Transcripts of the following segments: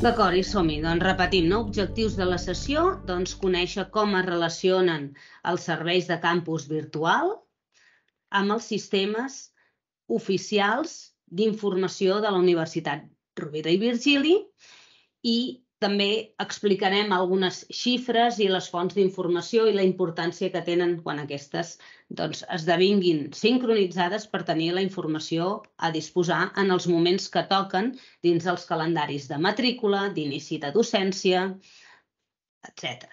D'acord, i som-hi. Doncs repetim, no? Objectius de la sessió, doncs conèixer com es relacionen els serveis de campus virtual amb els sistemes oficials d'informació de la Universitat Rovira i Virgili, i també explicarem algunes xifres i les fonts d'informació i la importància que tenen quan aquestes esdevinguin sincronitzades per tenir la informació a disposar en els moments que toquen dins els calendaris de matrícula, d'inici de docència, etc.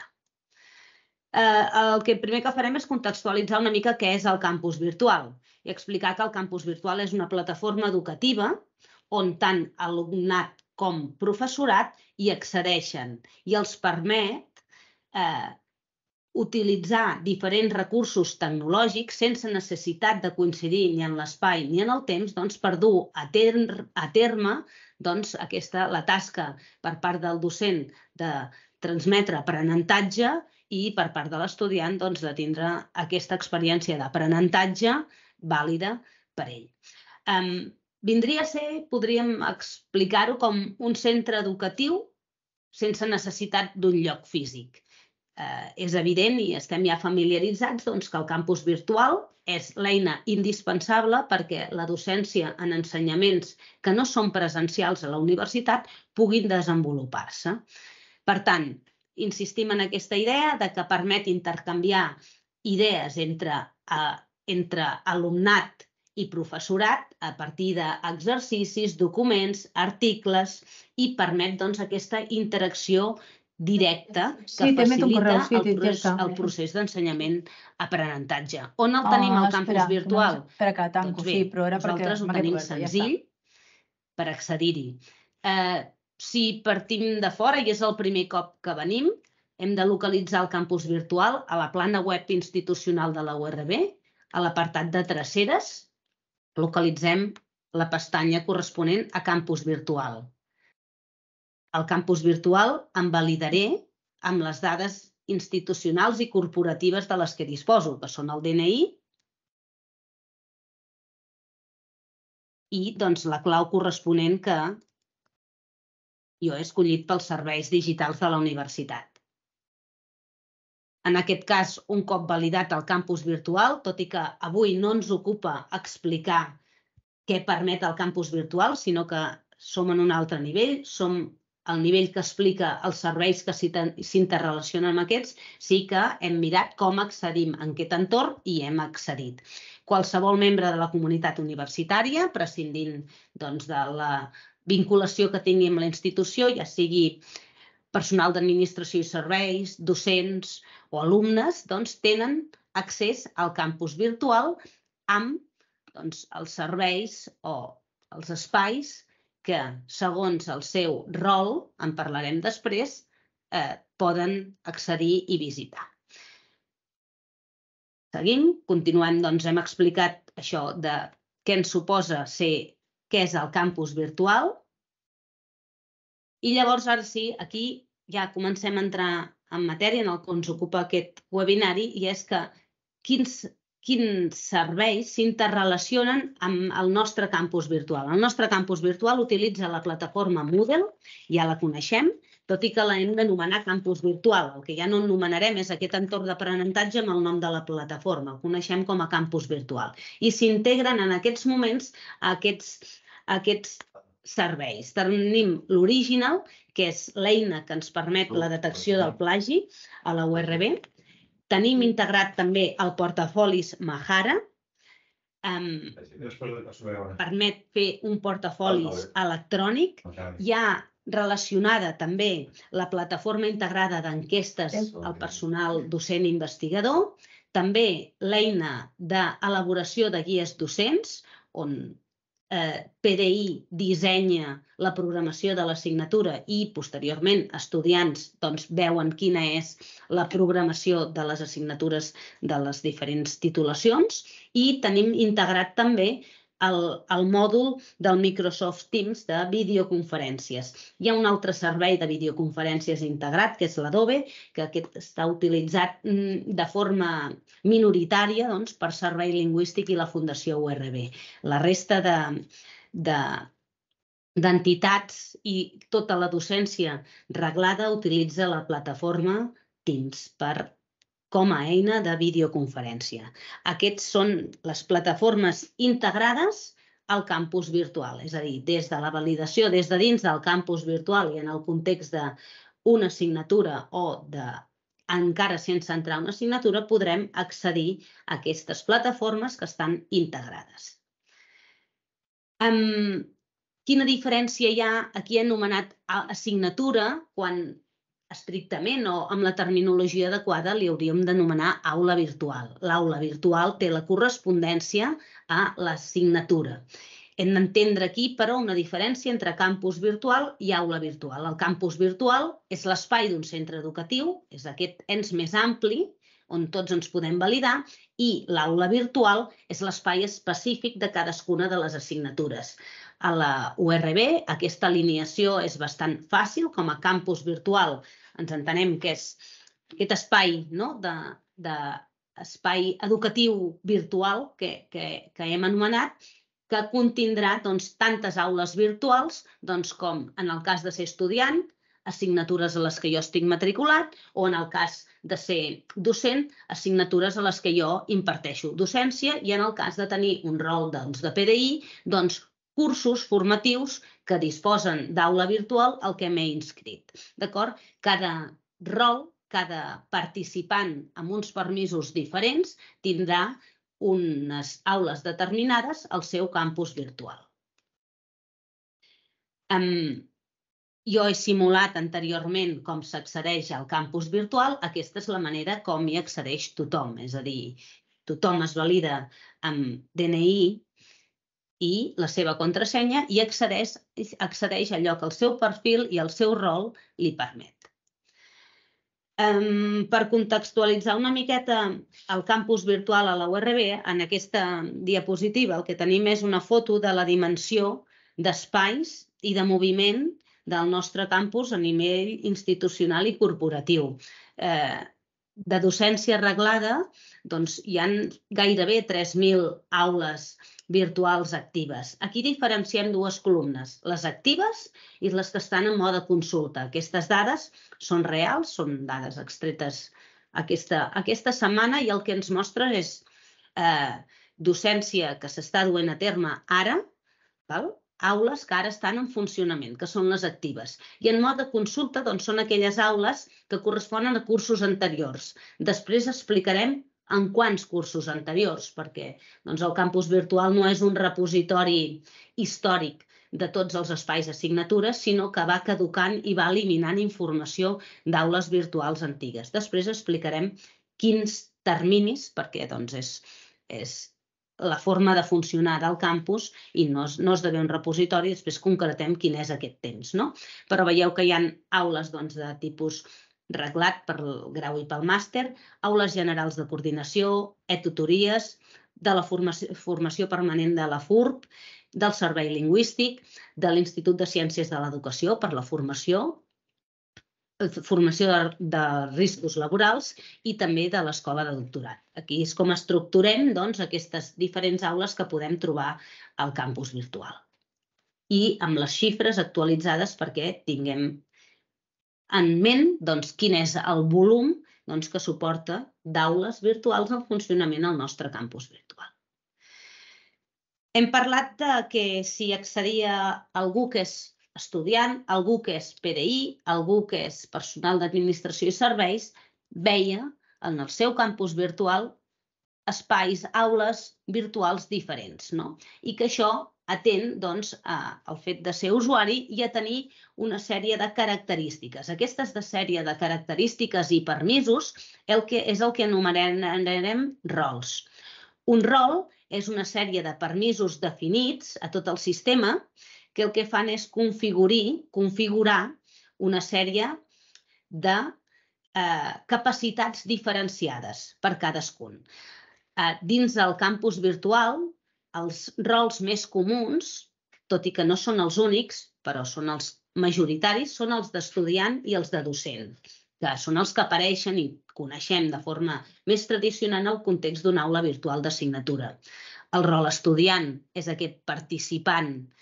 El primer que farem és contextualitzar una mica què és el campus virtual i explicar que el campus virtual és una plataforma educativa on tant alumnat com professorat hi accedeixen i els permet utilitzar diferents recursos tecnològics sense necessitat de coincidir ni en l'espai ni en el temps per dur a terme la tasca per part del docent de transmetre aprenentatge i per part de l'estudiant de tindre aquesta experiència d'aprenentatge vàlida per ell. Vindria a ser, podríem explicar-ho com un centre educatiu sense necessitat d'un lloc físic. És evident i estem ja familiaritzats que el campus virtual és l'eina indispensable perquè la docència en ensenyaments que no són presencials a la universitat puguin desenvolupar-se. Per tant, insistim en aquesta idea que permet intercanviar idees entre alumnat i professorat a partir d'exercicis, documents, articles i permet aquesta interacció directa que facilita el procés d'ensenyament-aprenentatge. On el tenim al campus virtual? Doncs bé, nosaltres ho tenim senzill per accedir-hi. Si partim de fora i és el primer cop que venim, hem de localitzar el campus virtual a la plana web institucional de la URB, a l'apartat de dreceres, localitzem la pestanya corresponent a campus virtual. Al campus virtual em validaré amb les dades institucionals i corporatives de les que disposo, que són el DNI i la clau corresponent que jo he escollit pels serveis digitals de la universitat. En aquest cas, un cop validat el campus virtual, tot i que avui no ens ocupa explicar què permet el campus virtual, sinó que som en un altre nivell, som al nivell que explica els serveis que s'interrelacionen amb aquests, sí que hem mirat com accedim, en aquest entorn, i hem accedit. Qualsevol membre de la comunitat universitària, prescindint de la vinculació que tingui amb la institució, ja sigui personal d'administració i serveis, docents o alumnes, tenen accés al campus virtual amb els serveis o els espais que, segons el seu rol, en parlarem després, poden accedir i visitar. Seguim, continuem, hem explicat això de què ens suposa què és el campus virtual. I llavors, ara sí, aquí ja comencem a entrar en matèria en el que ens ocupa aquest webinari, i és que quins serveis s'interrelacionen amb el nostre campus virtual. El nostre campus virtual utilitza la plataforma Moodle, ja la coneixem, tot i que l'hem d'anomenar campus virtual. El que ja no anomenarem és aquest entorn d'aprenentatge amb el nom de la plataforma. El coneixem com a campus virtual. I s'integren en aquests moments aquests serveis. Tenim l'Original, que és l'eina que ens permet la detecció del plagi a la URB. Tenim integrat també el portafolis Mahara. Permet fer un portafolis electrònic. Hi ha relacionada també la plataforma integrada d'enquestes al personal docent investigador. També l'eina d'elaboració de guies docents, on PDI dissenya la programació de l'assignatura i, posteriorment, estudiants veuen quina és la programació de les assignatures de les diferents titulacions. I tenim integrat també el mòdul del Microsoft Teams de videoconferències. Hi ha un altre servei de videoconferències integrat, que és l'Adobe, que aquest està utilitzat de forma minoritària per Servei Lingüístic i la Fundació URB. La resta de d'entitats i tota la docència reglada utilitza la plataforma Teams com a eina de videoconferència. Aquests són les plataformes integrades al campus virtual, és a dir, des de la validació, des de dins del campus virtual i en el context d'una assignatura o encara sense entrar una assignatura, podrem accedir a aquestes plataformes que estan integrades. Quina diferència hi ha? Aquí he anomenat assignatura quan estrictament o amb la terminologia adequada li hauríem d'anomenar aula virtual. L'aula virtual té la correspondència a l'assignatura. Hem d'entendre aquí, però, una diferència entre campus virtual i aula virtual. El campus virtual és l'espai d'un centre educatiu, és aquest ens més ampli on tots ens podem validar, i l'aula virtual és l'espai específic de cadascuna de les assignatures. A la URB aquesta alineació és bastant fàcil. Com a campus virtual ens entenem que és aquest espai d'espai educatiu virtual que hem anomenat, que contindrà tantes aules virtuals com en el cas de ser estudiant, assignatures a les que jo estic matriculat, o en el cas de ser docent, assignatures a les que jo imparteixo docència, i en el cas de tenir un rol de PDI, cursos formatius que disposen d'aula virtual al que m'he inscrit. D'acord? Cada rol, cada participant amb uns permisos diferents tindrà unes aules determinades al seu campus virtual. Jo he simulat anteriorment com s'accedeix al campus virtual. Aquesta és la manera com hi accedeix tothom. És a dir, tothom es valida amb DNI i la seva contrasenya i accedeix a allò que el seu perfil i el seu rol li permet. Per contextualitzar una miqueta el campus virtual a la URB, en aquesta diapositiva el que tenim és una foto de la dimensió d'espais i de moviment del nostre campus a nivell institucional i corporatiu. De docència reglada, hi ha gairebé 3.000 aules virtuals actives. Aquí diferenciem dues columnes, les actives i les que estan en mode consulta. Aquestes dades són reals, són dades extretes aquesta setmana, i el que ens mostra és docència que s'està duent a terme ara, aules que ara estan en funcionament, que són les actives. I en mode consulta són aquelles aules que corresponen a cursos anteriors. Després explicarem en quants cursos anteriors, perquè el campus virtual no és un repositori històric de tots els espais d'assignatures, sinó que va caducant i va eliminant informació d'aules virtuals antigues. Després explicarem quins terminis, perquè és la forma de funcionar del campus i no esdevé un repositori. Després concretem quin és aquest temps. Però veieu que hi ha aules de tipus reglat pel grau i pel màster, aules generals de coordinació, tutories, de la formació permanent de la FURB, del servei lingüístic, de l'Institut de Ciències de l'Educació per la formació de riscos laborals i també de l'escola de doctorat. Aquí és com estructurem aquestes diferents aules que podem trobar al campus virtual. I amb les xifres actualitzades perquè tinguem en ment quin és el volum que suporta d'aules virtuals en funcionament al nostre campus virtual. Hem parlat que si accedia algú que és estudiant, algú que és PDI, algú que és personal d'administració i serveis, veia en el seu campus virtual espais, aules virtuals diferents, i que això atén al fet de ser usuari i a tenir una sèrie de característiques. Aquestes sèrie de característiques i permisos és el que anomenarem rols. Un rol és una sèrie de permisos definits a tot el sistema que el que fan és configurar una sèrie de capacitats diferenciades per cadascun. Dins del campus virtual, els rols més comuns, tot i que no són els únics, però són els majoritaris, són els d'estudiant i els de docent, que són els que apareixen i coneixem de forma més tradicional en el context d'una aula virtual d'assignatura. El rol estudiant és aquest participant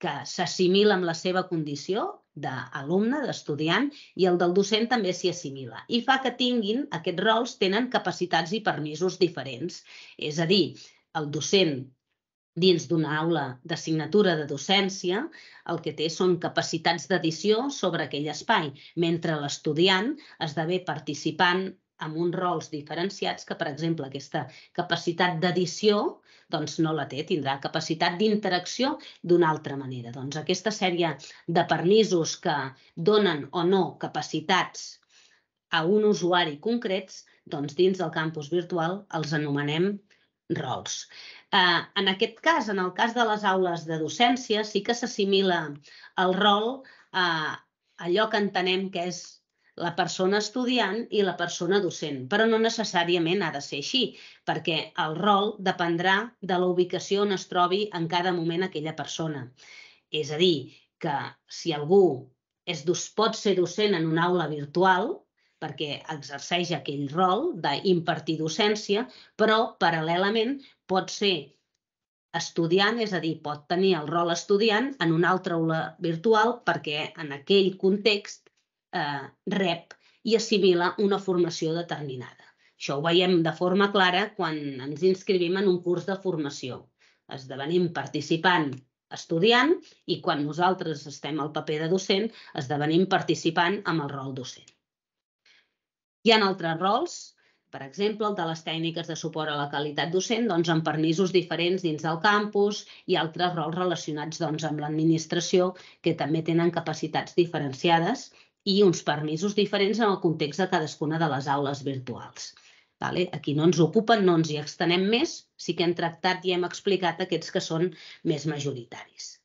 que s'assimila amb la seva condició d'alumne, d'estudiant, i el del docent també s'hi assimila. I fa que tinguin, aquests rols tenen capacitats i permisos diferents. És a dir, el docent dins d'una aula d'assignatura de docència, el que té són capacitats d'edició sobre aquell espai, mentre l'estudiant esdevé participant amb uns rols diferenciats que, per exemple, aquesta capacitat d'edició doncs no la té, tindrà capacitat d'interacció d'una altra manera. Doncs aquesta sèrie de permisos que donen o no capacitats a un usuari concrets, doncs dins del campus virtual els anomenem rols. En aquest cas, en el cas de les aules de docència, sí que s'assimila el rol a allò que entenem que és la persona estudiant i la persona docent, però no necessàriament ha de ser així, perquè el rol dependrà de la ubicació on es trobi en cada moment aquella persona. És a dir, que si algú pot ser docent en una aula virtual, perquè exerceix aquell rol d'impartir docència, però paral·lelament pot ser estudiant, és a dir, pot tenir el rol estudiant en una altra aula virtual perquè en aquell context rep i assimila una formació determinada. Això ho veiem de forma clara quan ens inscrivim en un curs de formació. Esdevenim participant estudiant i quan nosaltres estem al paper de docent, esdevenim participant amb el rol docent. Hi ha altres rols, per exemple, el de les tècniques de suport a la qualitat docent, doncs amb permisos diferents dins del campus i altres rols relacionats amb l'administració que també tenen capacitats diferenciades i uns permisos diferents en el context de cadascuna de les aules virtuals. Aquí no ens ocupen, no ens hi extenem més, sí que hem tractat i hem explicat aquests que són més majoritaris.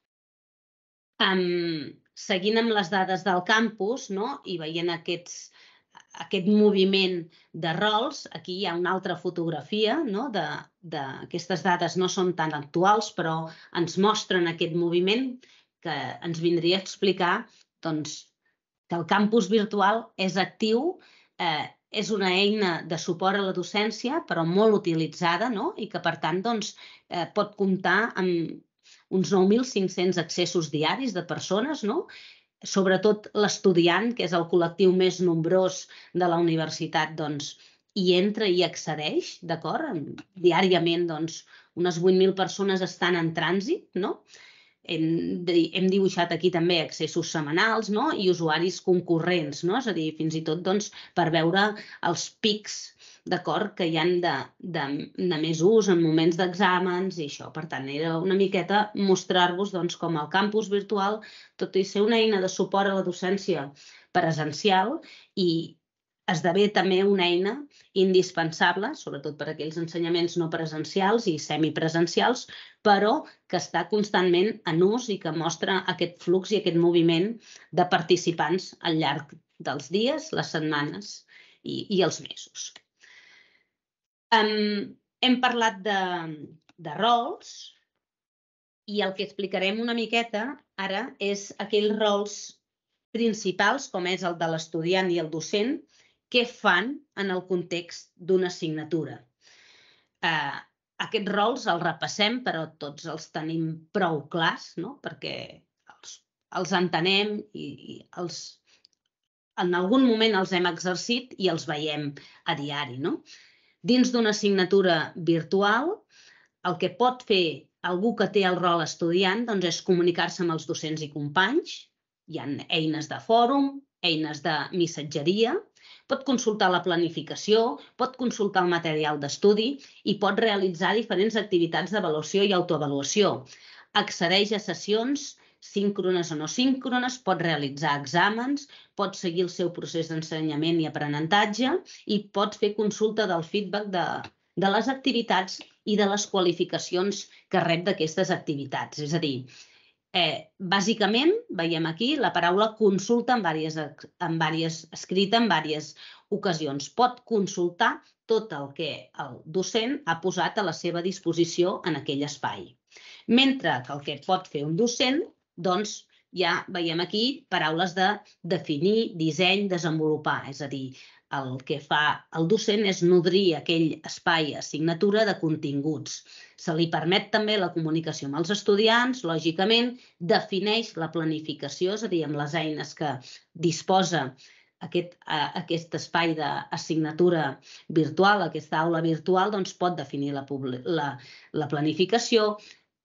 Seguint amb les dades del campus i veient aquest moviment de rols, aquí hi ha una altra fotografia d'aquestes dades, no són tan actuals, però ens mostren aquest moviment que ens vindria a explicar que el campus virtual és actiu, és una eina de suport a la docència, però molt utilitzada i que, per tant, pot comptar amb uns 9.500 accessos diaris de persones, sobretot l'estudiant, que és el col·lectiu més nombrós de la universitat, hi entra i accedeix, d'acord? Diàriament, unes 8.000 persones estan en trànsit, hem dibuixat aquí també accessos setmanals i usuaris concurrents, és a dir, fins i tot per veure els pics que hi ha de més ús en moments d'exàmens i això. Per tant, era una miqueta mostrar-vos com el campus virtual, tot i ser una eina de suport a la docència presencial, i esdevé també una eina indispensable, sobretot per a aquells ensenyaments no presencials i semipresencials, però que està constantment en ús i que mostra aquest flux i aquest moviment de participants al llarg dels dies, les setmanes i els mesos. Hem parlat de rols i el que explicarem una miqueta ara és aquells rols principals, com és el de l'estudiant i el docent, què fan en el context d'una assignatura. Aquests rols els repassem, però tots els tenim prou clars, perquè els entenem i en algun moment els hem exercit i els veiem a diari. Dins d'una assignatura virtual, el que pot fer algú que té el rol estudiant és comunicar-se amb els docents i companys. Hi ha eines de fòrum, eines de missatgeria, pot consultar la planificació, pot consultar el material d'estudi i pot realitzar diferents activitats d'avaluació i autoavaluació. Accedeix a sessions síncrones o no síncrones, pot realitzar exàmens, pot seguir el seu procés d'ensenyament i aprenentatge i pot fer consulta del feedback de les activitats i de les qualificacions que rep d'aquestes activitats. És a dir, bàsicament, veiem aquí la paraula consulta escrita en diverses ocasions. Pot consultar tot el que el docent ha posat a la seva disposició en aquell espai. Mentre que el que pot fer un docent, ja veiem aquí paraules de definir, disseny, desenvolupar. És a dir, el que fa el docent és nodrir aquell espai assignatura de continguts. Se li permet també la comunicació amb els estudiants, lògicament, defineix la planificació, és a dir, amb les eines que disposa aquest espai d'assignatura virtual, aquesta aula virtual, doncs pot definir la planificació,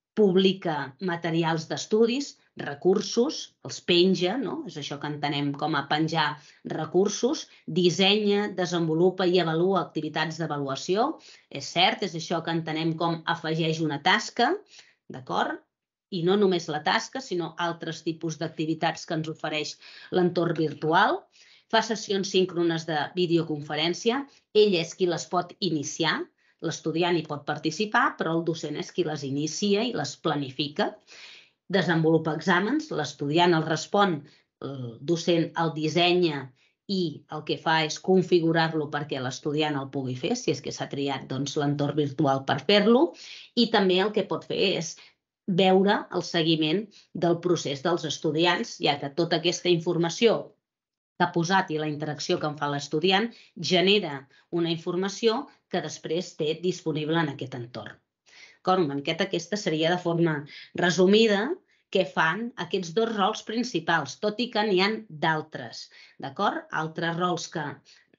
publica materials d'estudis, recursos, els penja, no? És això que entenem com a penjar recursos, dissenya, desenvolupa i avalua activitats d'avaluació, és cert, és això que entenem com afegeix una tasca, d'acord? I no només la tasca, sinó altres tipus d'activitats que ens ofereix l'entorn virtual. Fa sessions síncrones de videoconferència, ell és qui les pot iniciar, l'estudiant hi pot participar, però el docent és qui les inicia i les planifica. Desenvolupa exàmens, l'estudiant el respon, el docent el dissenya i el que fa és configurar-lo perquè l'estudiant el pugui fer, si és que s'ha triat l'entorn virtual per fer-lo, i també el que pot fer és veure el seguiment del procés dels estudiants, ja que tota aquesta informació que ha posat i la interacció que en fa l'estudiant genera una informació que després té disponible en aquest entorn. Una miqueta aquesta seria de forma resumida què fan aquests dos rols principals, tot i que n'hi ha d'altres, d'acord? Altres rols que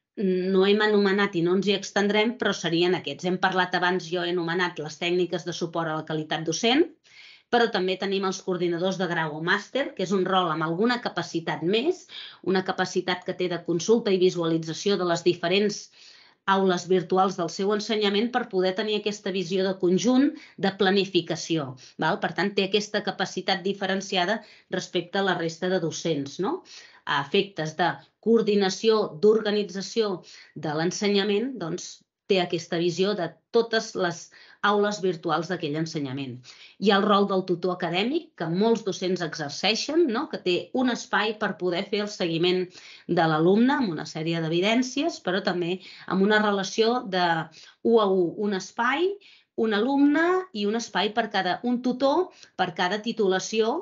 no hem anomenat i no ens hi extendrem, però serien aquests. Hem parlat abans, jo he anomenat les tècniques de suport a la qualitat docent, però també tenim els coordinadors de grau o màster, que és un rol amb alguna capacitat més, una capacitat que té de consulta i visualització de les diferents aules virtuals del seu ensenyament per poder tenir aquesta visió de conjunt de planificació. Per tant, té aquesta capacitat diferenciada respecte a la resta de docents, a efectes de coordinació, d'organització de l'ensenyament, doncs té aquesta visió de totes les aules virtuals d'aquell ensenyament. Hi ha el rol del tutor acadèmic, que molts docents exerceixen, que té un espai per poder fer el seguiment de l'alumne amb una sèrie d'evidències, però també amb una relació de 1 a 1, un espai, un alumne i un espai per un tutor per cada titulació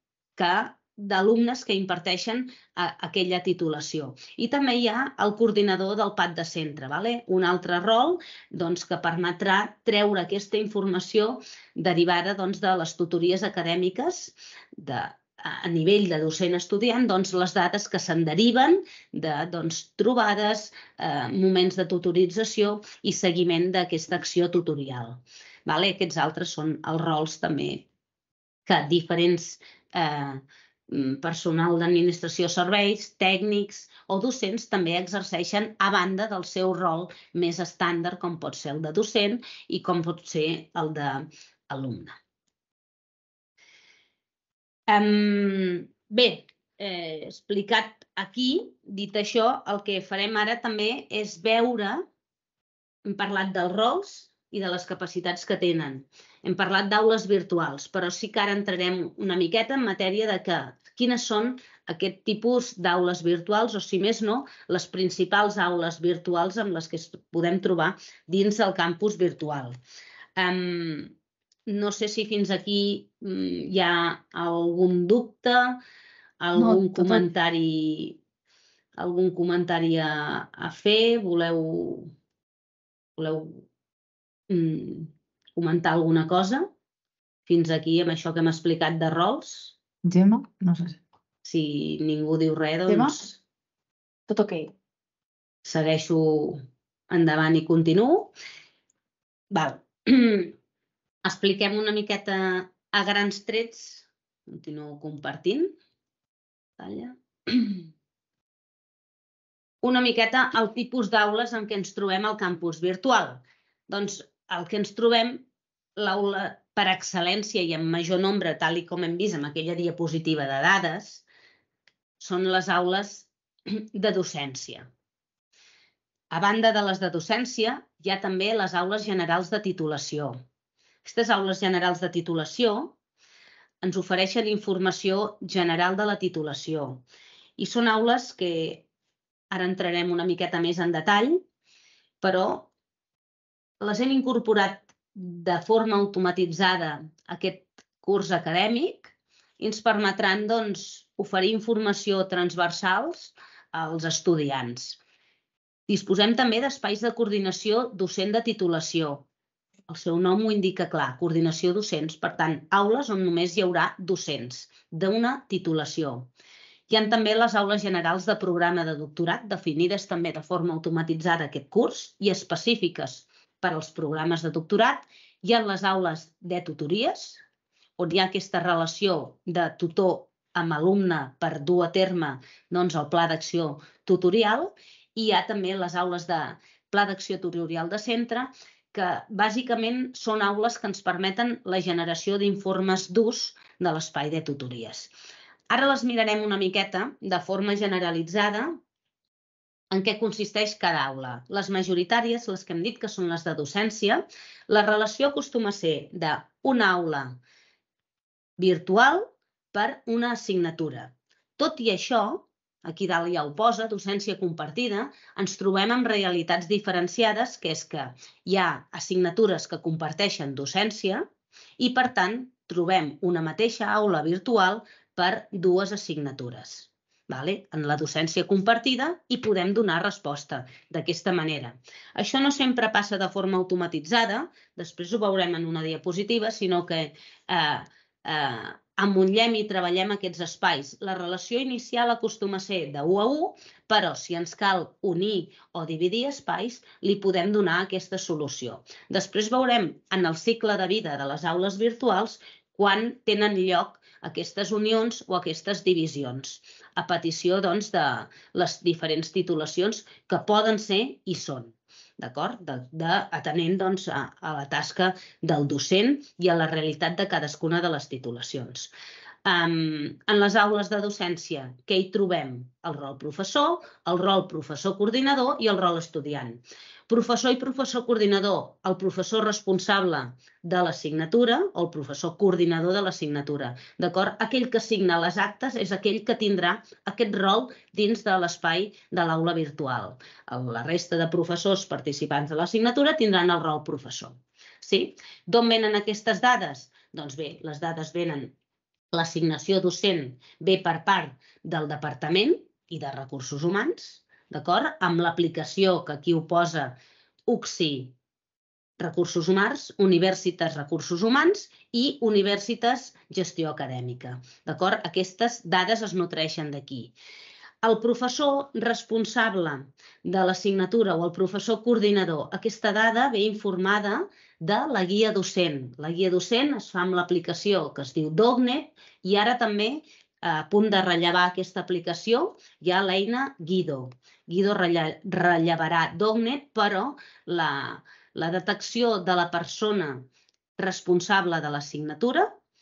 d'alumnes que imparteixen aquella titulació. I també hi ha el coordinador del PAT de centre, un altre rol que permetrà treure aquesta informació derivada de les tutories acadèmiques a nivell de docent-estudiant, les dades que se'n deriven de trobades, moments de tutorització i seguiment d'aquesta acció tutorial. Aquests altres són els rols també que diferents personal d'administració serveis, tècnics o docents també exerceixen a banda del seu rol més estàndard, com pot ser el de docent i com pot ser el d'alumne. Bé, explicat aquí, dit això, el que farem ara també és veure, hem parlat dels rols i de les capacitats que tenen. Hem parlat d'aules virtuals, però sí que ara entrarem una miqueta en matèria de quines són aquest tipus d'aules virtuals o, si més no, les principals aules virtuals amb les que podem trobar dins del campus virtual. No sé si fins aquí hi ha algun dubte, algun comentari a fer, voleu comentar alguna cosa fins aquí amb això que hem explicat de rols? Gemma, no sé. Si ningú diu res, doncs... Tot ok. Segueixo endavant i continuo. Expliquem una miqueta a grans trets. Continuo compartint. Una miqueta el tipus d'aules en què ens trobem al campus virtual. Doncs el que ens trobem, l'aula per excel·lència i en major nombre, tal com hem vist en aquella diapositiva de dades, són les aules de docència. A banda de les de docència, hi ha també les aules generals de titulació. Aquestes aules generals de titulació ens ofereixen informació general de la titulació i són aules que ara entrarem una miqueta més en detall, però les hem incorporat de forma automatitzada a aquest curs acadèmic i ens permetran oferir informació transversals als estudiants. Disposem també d'espais de coordinació docent de titulació. El seu nom ho indica clar, coordinació docents. Per tant, aules on només hi haurà docents d'una titulació. Hi ha també les aules generals de programa de doctorat, definides també de forma automatitzada aquest curs i específiques per als programes de doctorat. Hi ha les aules de tutories, on hi ha aquesta relació de tutor amb alumne per dur a terme el pla d'acció tutorial, i hi ha també les aules de pla d'acció tutorial de centre, que bàsicament són aules que ens permeten la generació d'informes d'ús de l'espai de tutories. Ara les mirarem una miqueta de forma generalitzada en què consisteix cada aula. Les majoritàries, les que hem dit que són les de docència, la relació acostuma a ser d'una aula virtual per una assignatura. Tot i això, aquí dalt ja ho posa, docència compartida, ens trobem amb realitats diferenciades, que és que hi ha assignatures que comparteixen docència i, per tant, trobem una mateixa aula virtual per dues assignatures. En la docència compartida hi podem donar resposta d'aquesta manera. Això no sempre passa de forma automatitzada, després ho veurem en una diapositiva, sinó que emmotlem i treballem aquests espais. La relació inicial acostuma a ser d'1 a 1, però si ens cal unir o dividir espais, li podem donar aquesta solució. Després veurem en el cicle de vida de les aules virtuals quan tenen lloc aquestes unions o aquestes divisions, a petició de les diferents titulacions que poden ser i són, d'acord? Atenent a la tasca del docent i a la realitat de cadascuna de les titulacions. En les aules de docència, què hi trobem? El rol professor, el rol professor coordinador i el rol estudiant. Professor i professor coordinador, el professor responsable de l'assignatura o el professor coordinador de l'assignatura. D'acord? Aquell que assigna les actes és aquell que tindrà aquest rol dins de l'espai de l'aula virtual. La resta de professors participants de l'assignatura tindran el rol professor. Sí? D'on venen aquestes dades? Doncs bé, les dades venen, l'assignació docent ve per part del Departament i de Recursos Humans, d'acord? Amb l'aplicació que aquí ho posa UCSI Recursos Humans, Universitas Recursos Humans i Universitas Gestió Acadèmica. D'acord? Aquestes dades es nutreixen d'aquí. El professor responsable de l'assignatura o el professor coordinador, aquesta dada ve informada de la guia docent. La guia docent es fa amb l'aplicació que es diu Dognet i ara també, a punt de rellevar aquesta aplicació, hi ha l'eina Guido. Guido rellevarà Dognet, però la detecció de la persona responsable de l'assignatura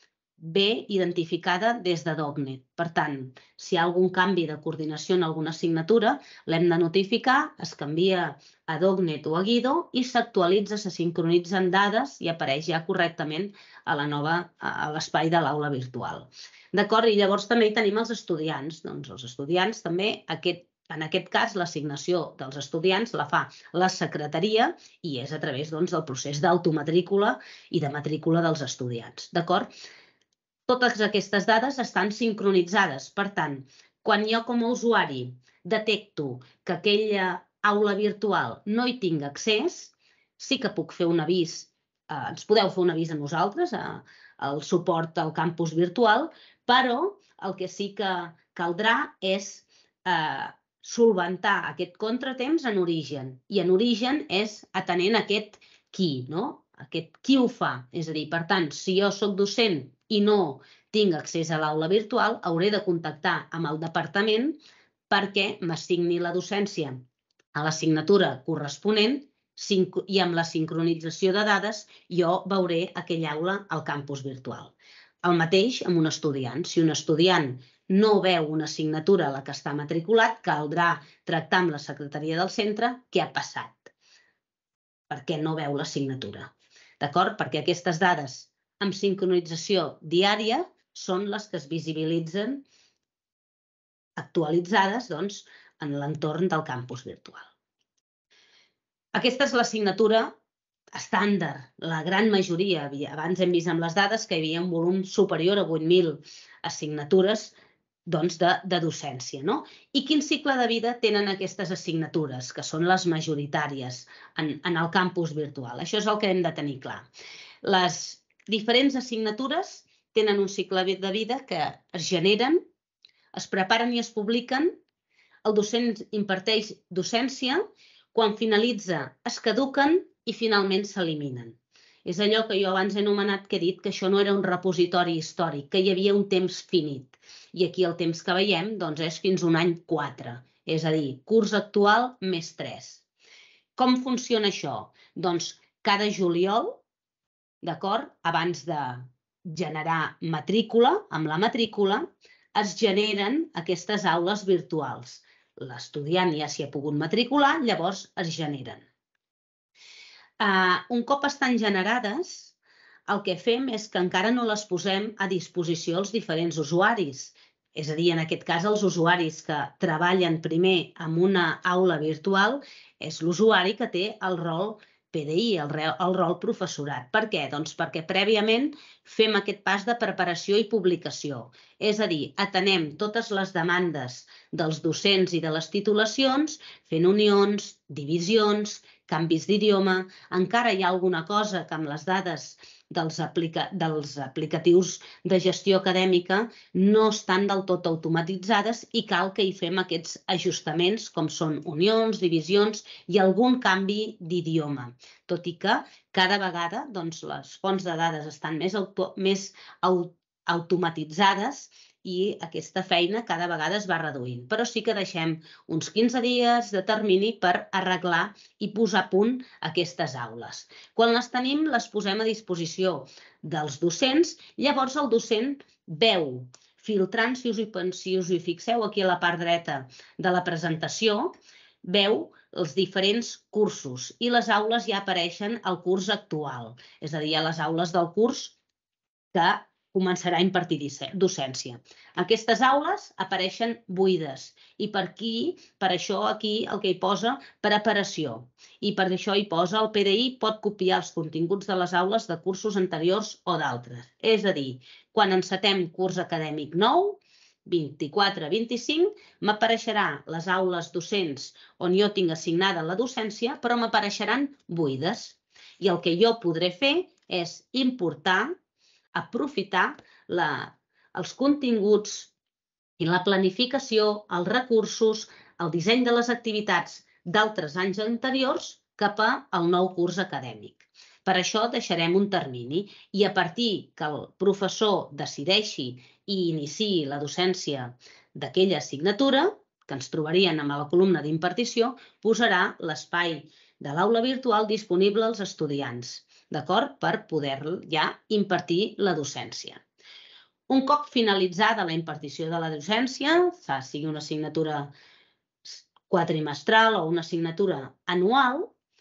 ve identificada des de Dognet. Per tant, si hi ha algun canvi de coordinació en alguna assignatura, l'hem de notificar, es canvia a Dognet o a Guido i s'actualitza, se sincronitzen dades i apareix ja correctament a l'espai de l'aula virtual. D'acord? I llavors també hi tenim els estudiants. Doncs els estudiants també, en aquest cas, l'assignació dels estudiants la fa la secretaria i és a través del procés d'automatrícula i de matrícula dels estudiants. D'acord? Totes aquestes dades estan sincronitzades. Per tant, quan jo com a usuari detecto que aquella aula virtual no hi tinc accés, sí que puc fer un avís. Ens podeu fer un avís a nosaltres, al suport al campus virtual, però el que sí que caldrà és solventar aquest contratemps en origen. I en origen és atenent aquest qui, no? Aquest qui ho fa. És a dir, per tant, si jo soc docent i no tinc accés a l'aula virtual, hauré de contactar amb el departament perquè m'assigni la docència a l'assignatura corresponent i amb la sincronització de dades jo veuré aquella aula al campus virtual. El mateix amb un estudiant. Si un estudiant no veu una assignatura a la que està matriculat, caldrà tractar amb la secretaria del centre què ha passat, perquè no veu l'assignatura. D'acord? Perquè aquestes dades amb sincronització diària són les que es visibilitzen actualitzades en l'entorn del campus virtual. Aquesta és l'assignatura estàndard. La gran majoria, abans hem vist amb les dades que hi havia un volum superior a 8.000 assignatures de docència. I quin cicle de vida tenen aquestes assignatures, que són les majoritàries en el campus virtual? Això és el que hem de tenir clar. Les diferents assignatures tenen un cicle de vida que es generen, es preparen i es publiquen, el docent imparteix docència, quan finalitza es caduquen i finalment s'eliminen. És allò que jo abans he anomenat, que he dit que això no era un repositori històric, que hi havia un temps finit. I aquí el temps que veiem és fins a un any 4, és a dir, curs actual més 3. Com funciona això? Doncs cada juliol, d'acord, abans de generar matrícula, amb la matrícula, es generen aquestes aules virtuals. L'estudiant ja s'hi ha pogut matricular, llavors es generen. Un cop estan generades, el que fem és que encara no les posem a disposició als diferents usuaris. És a dir, en aquest cas, els usuaris que treballen primer en una aula virtual és l'usuari que té el rol PDI, el rol professorat. Per què? Doncs perquè prèviament fem aquest pas de preparació i publicació. És a dir, atenem totes les demandes dels docents i de les titulacions, fent unions, divisions, canvis d'idioma. Encara hi ha alguna cosa que amb les dades dels aplicatius de gestió acadèmica no estan del tot automatitzades i cal que hi fem aquests ajustaments, com són unions, divisions i algun canvi d'idioma. Tot i que cada vegada les fonts de dades estan més automatitzades i aquesta feina cada vegada es va reduint. Però sí que deixem uns 15 dies de termini per arreglar i posar a punt aquestes aules. Quan les tenim, les posem a disposició dels docents. Llavors el docent veu, filtrant, si us hi fixeu aquí a la part dreta de la presentació, veu els diferents cursos i les aules ja apareixen al curs actual. És a dir, les aules del curs que començarà a impartir docència. Aquestes aules apareixen buides i per això aquí el que hi posa preparació. I per això hi posa el PDI pot copiar els continguts de les aules de cursos anteriors o d'altres. És a dir, quan encetem curs acadèmic nou, 24-25, m'apareixerà les aules docents on jo tinc assignada la docència, però m'apareixeran buides. I el que jo podré fer és importar, aprofitar els continguts i la planificació, els recursos, el disseny de les activitats d'altres anys anteriors cap al nou curs acadèmic. Per això deixarem un termini i a partir que el professor decideixi i iniciï la docència d'aquella assignatura, que ens trobarien amb la columna d'impartició, posarà l'espai de l'aula virtual disponible als estudiants, d'acord? Per poder ja impartir la docència. Un cop finalitzada la impartició de la docència, sigui una assignatura quadrimestral o una assignatura anual,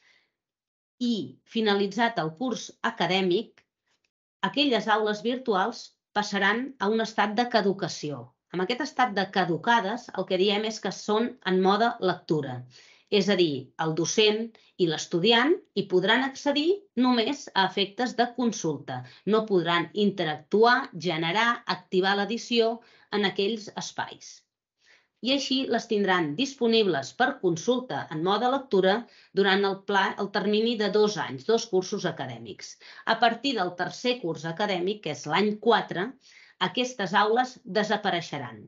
i finalitzat el curs acadèmic, aquelles aules virtuals passaran a un estat de caducació. En aquest estat de caducades, el que diem és que són en mode lectura. És a dir, el docent i l'estudiant hi podran accedir només a efectes de consulta. No podran interactuar, generar, activar l'edició en aquells espais. I així les tindran disponibles per consulta en mode lectura durant el termini de 2 anys, 2 cursos acadèmics. A partir del tercer curs acadèmic, que és l'any 4, aquestes aules desapareixeran.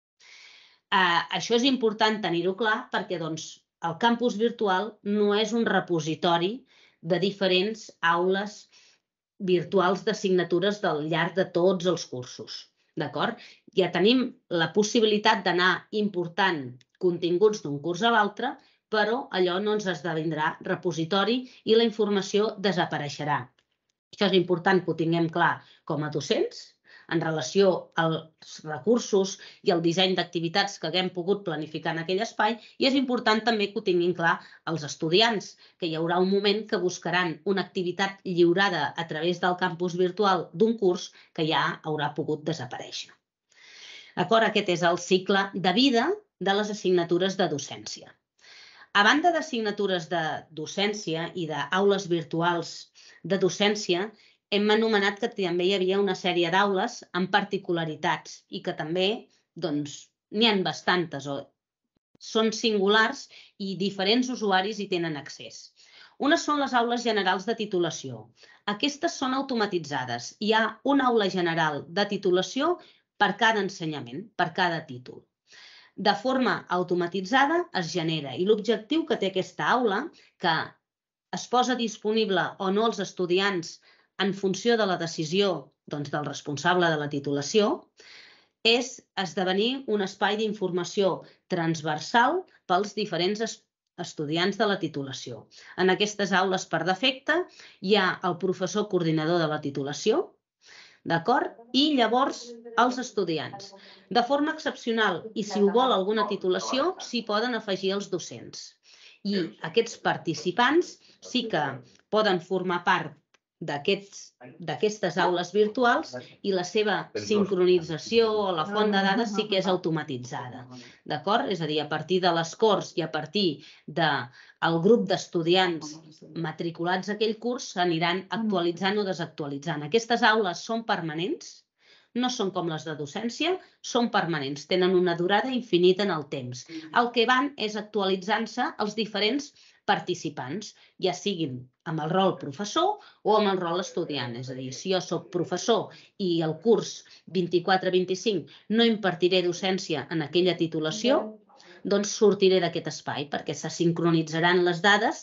Això és important tenir-ho clar perquè, el campus virtual no és un repositori de diferents aules virtuals d'assignatures al llarg de tots els cursos. D'acord? Ja tenim la possibilitat d'anar important continguts d'un curs a l'altre, però allò no ens esdevindrà repositori i la informació desapareixerà. Això és important que ho tinguem clar com a docents, en relació als recursos i al disseny d'activitats que haguem pogut planificar en aquell espai, i és important també que ho tinguin clar els estudiants, que hi haurà un moment que buscaran una activitat lliurada a través del campus virtual d'un curs que ja haurà pogut desaparèixer. D'acord? Aquest és el cicle de vida de les assignatures de docència. A banda d'assignatures de docència i d'aules virtuals de docència, hem anomenat que també hi havia una sèrie d'aules amb particularitats i que també doncs n'hi ha bastantes, són singulars i diferents usuaris hi tenen accés. Unes són les aules generals de titulació. Aquestes són automatitzades. Hi ha una aula general de titulació per cada ensenyament, per cada títol. De forma automatitzada es genera i l'objectiu que té aquesta aula, que es posa disponible o no als estudiants en funció de la decisió del responsable de la titulació, és esdevenir un espai d'informació transversal pels diferents estudiants de la titulació. En aquestes aules, per defecte, hi ha el professor coordinador de la titulació, d'acord? I llavors els estudiants. De forma excepcional, i si ho vol alguna titulació, s'hi poden afegir els docents. I aquests participants sí que poden formar part d'aquestes aules virtuals i la seva sincronització o la font de dades sí que és automatitzada. D'acord? És a dir, a partir de les corts i a partir del grup d'estudiants matriculats a aquell curs s'aniran actualitzant o desactualitzant. Aquestes aules són permanents, no són com les de docència, són permanents, tenen una durada infinita en el temps. El que van és actualitzant-se els diferents participants, ja siguin amb el rol professor o amb el rol estudiant. És a dir, si jo soc professor i el curs 24-25 no impartiré docència en aquella titulació, doncs sortiré d'aquest espai perquè se sincronitzaran les dades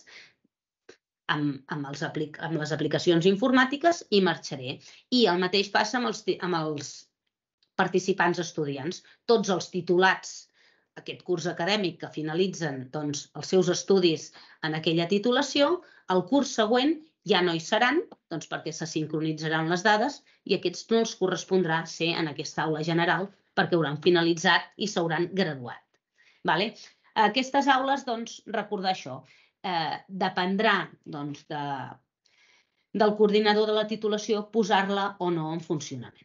amb les aplicacions informàtiques i marxaré. I el mateix passa amb els participants estudiants. Tots els titulats aquest curs acadèmic que finalitzen els seus estudis en aquella titulació, el curs següent ja no hi seran perquè se sincronitzaran les dades i aquests no els correspondrà ser en aquesta aula general perquè hauran finalitzat i s'hauran graduat. Aquestes aules, recordar això, dependrà del coordinador de la titulació posar-la o no en funcionament.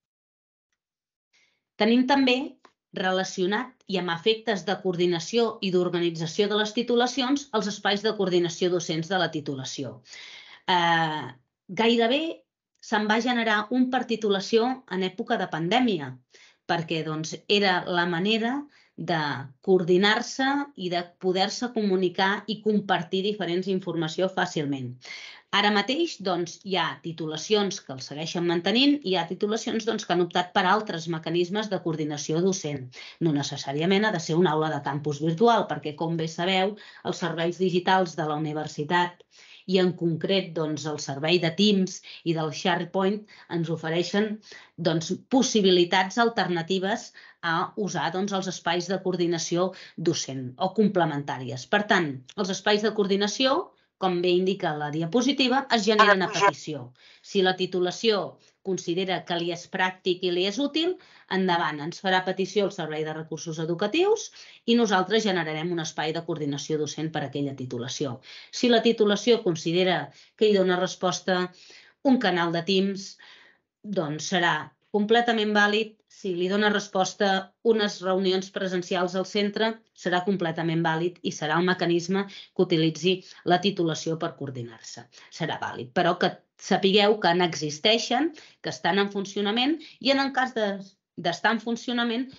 Tenim també relacionat i amb efectes de coordinació i d'organització de les titulacions els espais de coordinació docents de la titulació. Gairebé se'n va generar un per titulació en època de pandèmia, perquè era la manera de coordinar-se i de poder-se comunicar i compartir diferents informació fàcilment. Ara mateix hi ha titulacions que els segueixen mantenint i hi ha titulacions que han optat per altres mecanismes de coordinació docent. No necessàriament ha de ser una aula de campus virtual, perquè, com bé sabeu, els serveis digitals de la universitat i en concret el servei de Teams i del SharePoint ens ofereixen possibilitats alternatives a usar els espais de coordinació docent o complementàries. Per tant, els espais de coordinació, com bé indica la diapositiva, es generen a petició. Si la titulació considera que li és pràctic i li és útil, endavant, ens farà petició el Servei de Recursos Educatius i nosaltres generarem un espai de coordinació docent per a aquella titulació. Si la titulació considera que hi dona resposta un canal de Teams, doncs serà completament vàlid. Si li dona resposta unes reunions presencials al centre, serà completament vàlid i serà el mecanisme que utilitzi la titulació per coordinar-se. Serà vàlid, però que sapigueu que n'existeixen, que estan en funcionament i en el cas d'estar en funcionament,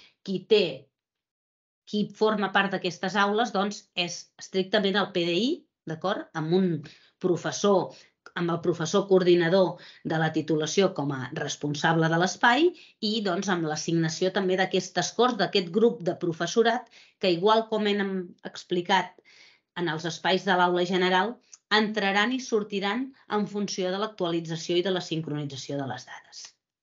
qui forma part d'aquestes aules és estrictament el PDI, d'acord? Amb el professor coordinador de la titulació com a responsable de l'espai i amb l'assignació també d'aquestes corts, d'aquest grup de professorat que, igual com hem explicat en els espais de l'aula general, entraran i sortiran en funció de l'actualització i de la sincronització de les dades.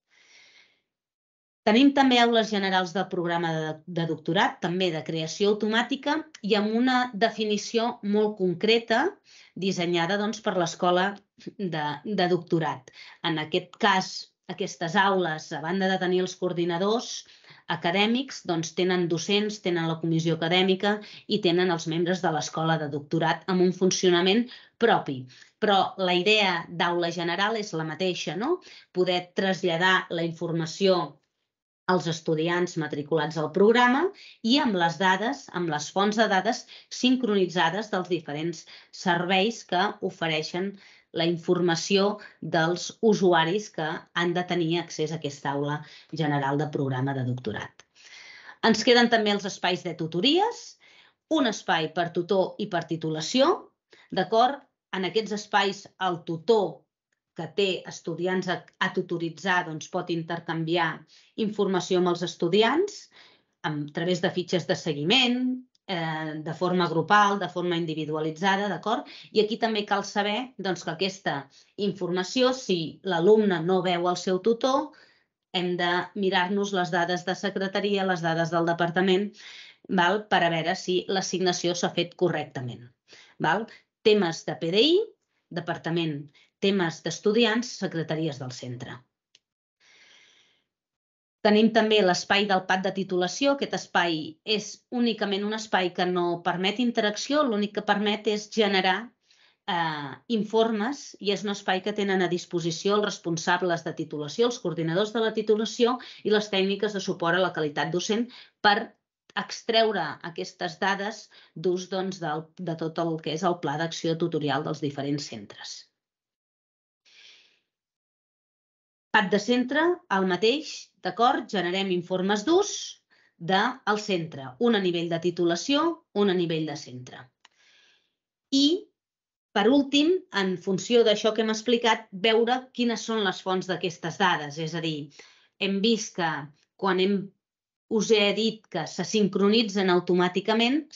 Tenim també aules generals del programa de doctorat, també de creació automàtica i amb una definició molt concreta dissenyada per l'escola de doctorat. En aquest cas, aquestes aules, a banda de tenir els coordinadors acadèmics, tenen docents, tenen la comissió acadèmica i tenen els membres de l'escola de doctorat amb un funcionament propi. Però la idea d'aula general és la mateixa, no? Poder traslladar la informació als estudiants matriculats al programa i amb les dades, amb les fonts de dades sincronitzades dels diferents serveis que ofereixen la informació dels usuaris que han de tenir accés a aquesta aula general de programa de doctorat. Ens queden també els espais de tutories, un espai per tutor i per titulació, d'acord? En aquests espais el tutor que té estudiants a tutoritzar doncs, pot intercanviar informació amb els estudiants a través de fitxes de seguiment, de forma grupal, de forma individualitzada, d'acord? I aquí també cal saber doncs, que aquesta informació, si l'alumne no veu el seu tutor, hem de mirar-nos les dades de secretaria, les dades del departament, per a veure si l'assignació s'ha fet correctament. Temes de PDI, departament, temes d'estudiants, secretaries del centre. Tenim també l'espai del PAT de titulació. Aquest espai és únicament un espai que no permet interacció, l'únic que permet és generar informes i és un espai que tenen a disposició els responsables de titulació, els coordinadors de la titulació i les tècniques de suport a la qualitat docent per extreure aquestes dades d'ús de tot el que és el pla d'acció tutorial dels diferents centres. PAT de centre, el mateix, d'acord? Generem informes d'ús del centre, un a nivell de titulació, un a nivell de centre. I, per últim, en funció d'això que hem explicat, veure quines són les fonts d'aquestes dades. És a dir, hem vist que quan us he dit que se sincronitzen automàticament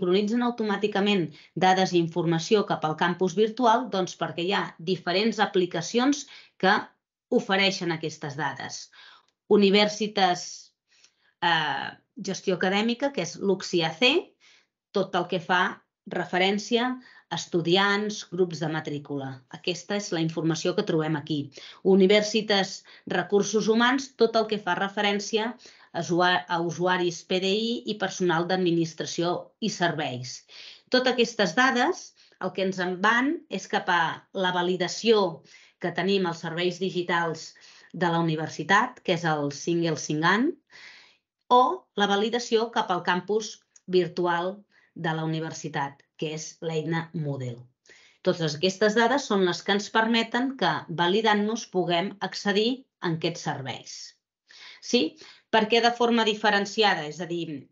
dades i informació cap al campus virtual, doncs perquè hi ha diferents aplicacions que ofereixen aquestes dades. Universitas Gestió Acadèmica, que és l'UCSIAC, tot el que fa referència a estudiants, grups de matrícula. Aquesta és la informació que trobem aquí. Universitas Recursos Humans, tot el que fa referència a usuaris PDI i personal d'administració i serveis. Totes aquestes dades, el que ens en van és cap a la validació que tenim als serveis digitals de la universitat, que és el Single Sign-On, o la validació cap al campus virtual de la universitat, que és l'eina Moodle. Totes aquestes dades són les que ens permeten que, validant-nos, puguem accedir a aquests serveis. Sí? Per què de forma diferenciada? És a dir,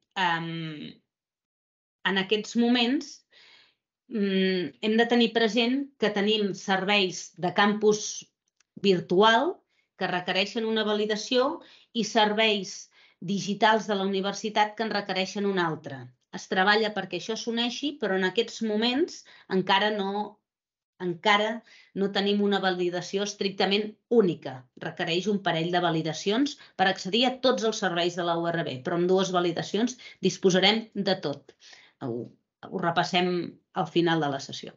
en aquests moments hem de tenir present que tenim serveis de campus virtual que requereixen una validació i serveis digitals de la universitat que en requereixen una altra. Es treballa perquè això s'uneixi, però en aquests moments encara no tenim una validació estrictament única. Requereix un parell de validacions per accedir a tots els serveis de la URB, però amb dues validacions disposarem de tot. Ho repassem al final de la sessió.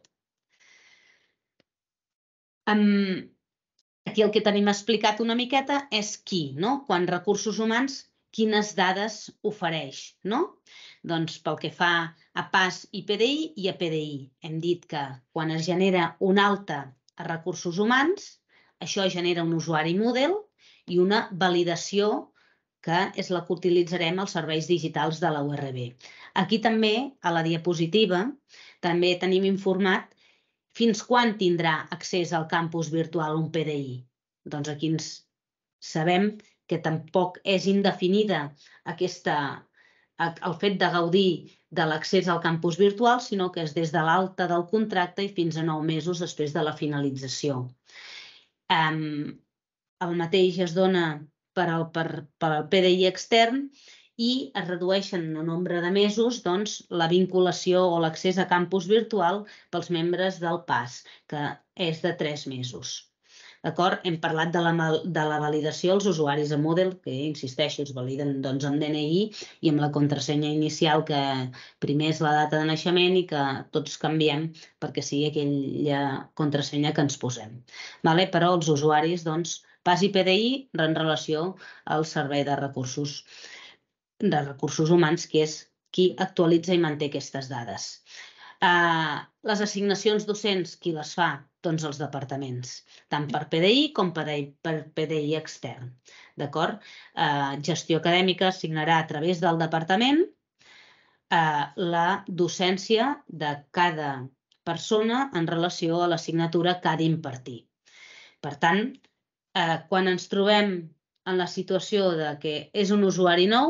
Aquí el que tenim explicat una miqueta és qui, quan Recursos Humans, quines dades ofereix. Doncs pel que fa a PAS i PDI i a PDI. Hem dit que quan es genera un alta a Recursos Humans, això genera un usuari Moodle i una validació que és la que utilitzarem als serveis digitals de la URB. Aquí també, a la diapositiva, també tenim informat fins quan tindrà accés al campus virtual un PDI. Doncs aquí sabem que tampoc és indefinida el fet de gaudir de l'accés al campus virtual, sinó que és des de l'alta del contracte i fins a 9 mesos després de la finalització. El mateix es dona per al PDI extern i es redueixen en el nombre de mesos la vinculació o l'accés a campus virtual pels membres del PAS, que és de 3 mesos. D'acord? Hem parlat de la validació als usuaris a Moodle, que, insisteixo, es validen amb DNI i amb la contrasenya inicial, que primer és la data de naixement i que tots canviem perquè sigui aquella contrasenya que ens posem. Però els usuaris, PAS i PDI en relació al servei de recursos humans, que és qui actualitza i manté aquestes dades. Les assignacions docents, qui les fa? Doncs els departaments, tant per PDI com per PDI extern. D'acord? Gestió Acadèmica assignarà a través del departament la docència de cada persona en relació a l'assignatura que ha d'impartir. Per tant, quan ens trobem en la situació de que és un usuari nou,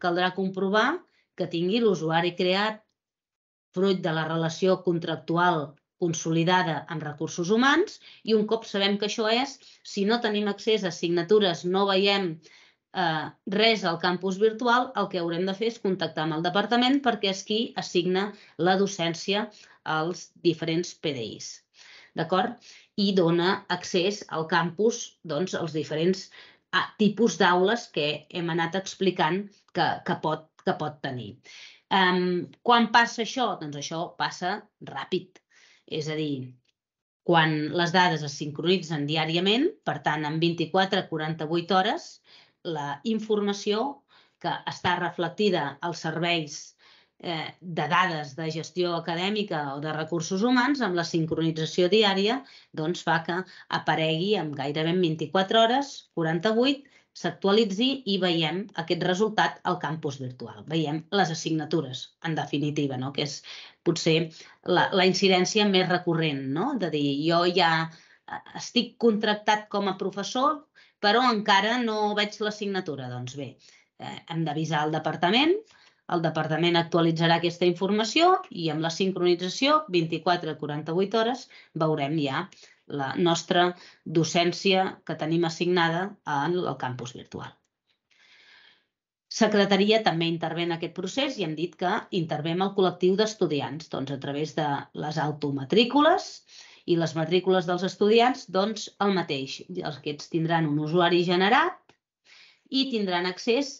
caldrà comprovar que tingui l'usuari creat fruit de la relació contractual consolidada amb recursos humans, i un cop sabem que això és, si no tenim accés a assignatures, no veiem res al campus virtual, el que haurem de fer és contactar amb el departament perquè és qui assigna la docència als diferents PDIs. D'acord? I dona accés al campus als diferents tipus d'aules que hem anat explicant que pot tenir. Quan passa això? Doncs això passa ràpid. És a dir, quan les dades es sincronitzen diàriament, per tant, en 24 a 48 hores, la informació que està reflectida als serveis de dades de gestió acadèmica o de recursos humans, amb la sincronització diària, doncs fa que aparegui en gairebé 24 hores, 48, s'actualitzi i veiem aquest resultat al campus virtual. Veiem les assignatures, en definitiva, que és potser la incidència més recurrent, de dir, jo ja estic contractat com a professor, però encara no veig l'assignatura. Doncs bé, hem d'avisar el departament actualitzarà aquesta informació i amb la sincronització, 24 a 48 hores, veurem ja la nostra docència que tenim assignada al campus virtual. Secretaria també intervé en aquest procés i hem dit que intervé amb el col·lectiu d'estudiants, a través de les automatrícules i les matrícules dels estudiants, doncs el mateix. Aquests tindran un usuari generat i tindran accés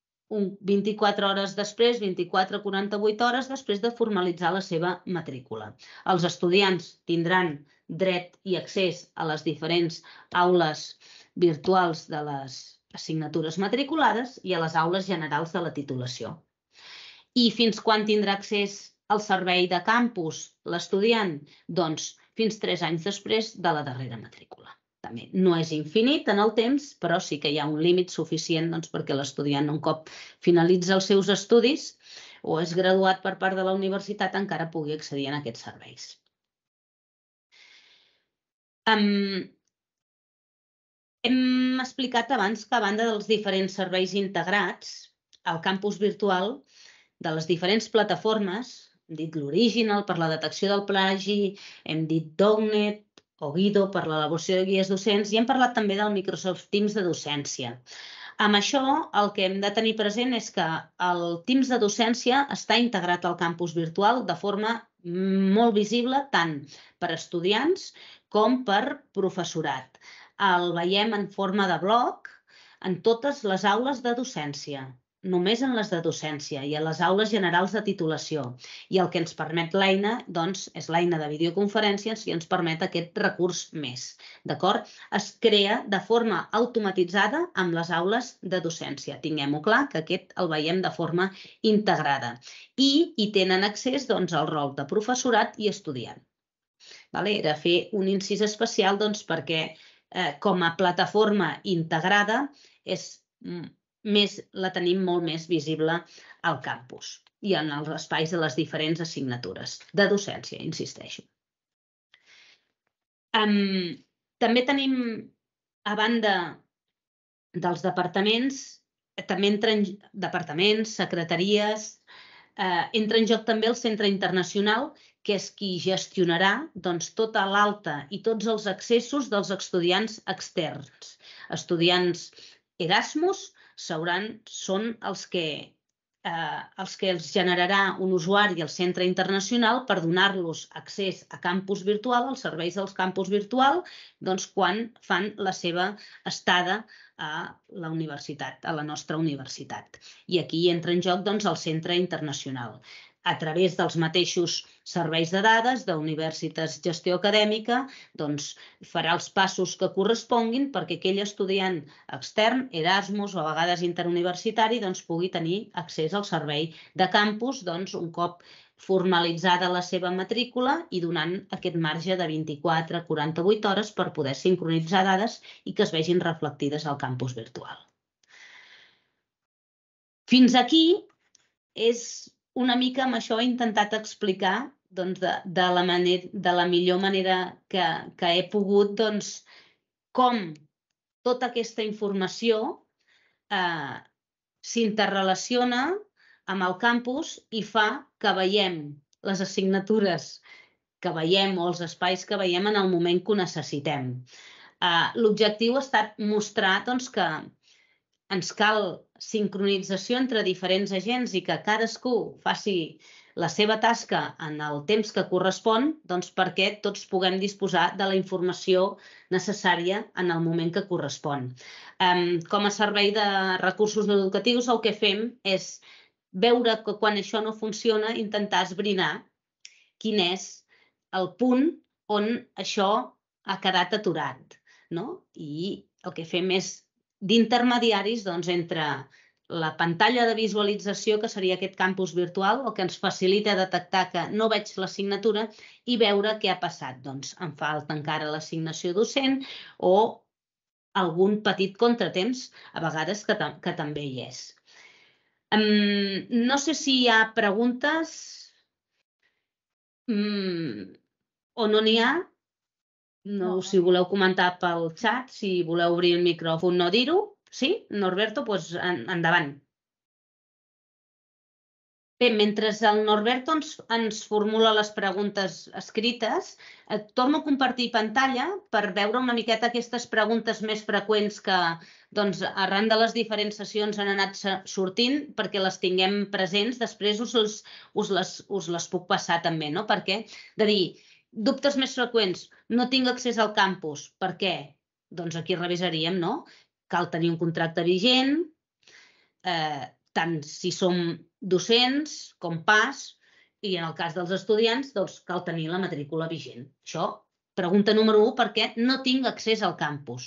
24 hores després, 24 a 48 hores després de formalitzar la seva matrícula. Els estudiants tindran dret i accés a les diferents aules virtuals de les assignatures matriculades i a les aules generals de la titulació. I fins quan tindrà accés al servei de campus l'estudiant? Doncs fins 3 anys després de la darrera matrícula. També no és infinit en el temps, però sí que hi ha un límit suficient perquè l'estudiant, un cop finalitza els seus estudis o és graduat per part de la universitat, encara pugui accedir a aquests serveis. Hem explicat abans que, a banda dels diferents serveis integrats, al campus virtual de les diferents plataformes, hem dit l'Original per la detecció del plagi, hem dit Dognet o Guido per l'elaboració de guies docents i hem parlat també del Microsoft Teams de docència. Amb això, el que hem de tenir present és que el Teams de docència està integrat al campus virtual de forma molt visible tant per estudiants com per professorat. El veiem en forma de bloc en totes les aules de docència, només en les de docència i a les aules generals de titulació. I el que ens permet l'eina, doncs, és l'eina de videoconferències i ens permet aquest recurs més. D'acord? Es crea de forma automatitzada amb les aules de docència. Tinguem-ho clar, que aquest el veiem de forma integrada. I hi tenen accés al rol de professorat i estudiant. Era fer un incís especial perquè com a plataforma integrada la tenim molt més visible al campus i en els espais de les diferents assignatures de docència, insisteixo. També tenim, a banda dels departaments, també entren departaments, secretaries, entra en joc també el Centre Internacional, que és qui gestionarà tota l'alta i tots els accessos dels estudiants externs. Estudiants Erasmus són els que els generarà un usuari al Centre Internacional per donar-los accés a campus virtual, als serveis del campus virtual, quan fan la seva estada a la universitat, a la nostra universitat. I aquí entra en joc el Centre Internacional. A través dels mateixos serveis de dades d'Universitats Gestió Acadèmica, farà els passos que corresponguin perquè aquell estudiant extern, Erasmus o a vegades interuniversitari, pugui tenir accés al servei de campus un cop formalitzada la seva matrícula i donant aquest marge de 24 a 48 hores per poder sincronitzar dades i que es vegin reflectides al campus virtual. Fins aquí és una mica amb això he intentat explicar de la millor manera que he pogut com tota aquesta informació s'interrelaciona amb el campus i fa que veiem les assignatures que veiem o els espais que veiem en el moment que ho necessitem. L'objectiu ha estat mostrar que ens cal sincronització entre diferents agents i que cadascú faci la seva tasca en el temps que correspon perquè tots puguem disposar de la informació necessària en el moment que correspon. Com a servei de recursos educatius el que fem és veure que quan això no funciona intentar esbrinar quin és el punt on això ha quedat aturat. I el que fem és d'intermediaris entre la pantalla de visualització, que seria aquest campus virtual, el que ens facilita detectar que no veig l'assignatura i veure què ha passat. Em falta encara l'assignació docent o algun petit contratemps, a vegades que també hi és. No sé si hi ha preguntes o no n'hi ha. No, si voleu comentar pel xat, si voleu obrir el micròfon, no dir-ho. Sí? Norberto, doncs endavant. Bé, mentre el Norberto ens formula les preguntes escrites, torno a compartir pantalla per veure una miqueta aquestes preguntes més freqüents que arran de les diferents sessions han anat sortint perquè les tinguem presents. Després us les puc passar també, no? Perquè, de dir, dubtes més freqüents, no tinc accés al campus. Per què? Doncs aquí revisaríem, no? Cal tenir un contracte vigent, tant si som docents com pas, i en el cas dels estudiants cal tenir la matrícula vigent. Això, pregunta número 1, perquè no tinc accés al campus.